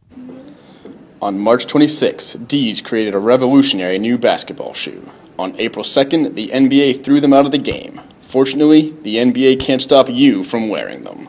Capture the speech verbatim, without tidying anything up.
On March twenty-sixth, Deej created a revolutionary new basketball shoe. On April second, the N B A threw them out of the game. Fortunately, the N B A can't stop you from wearing them.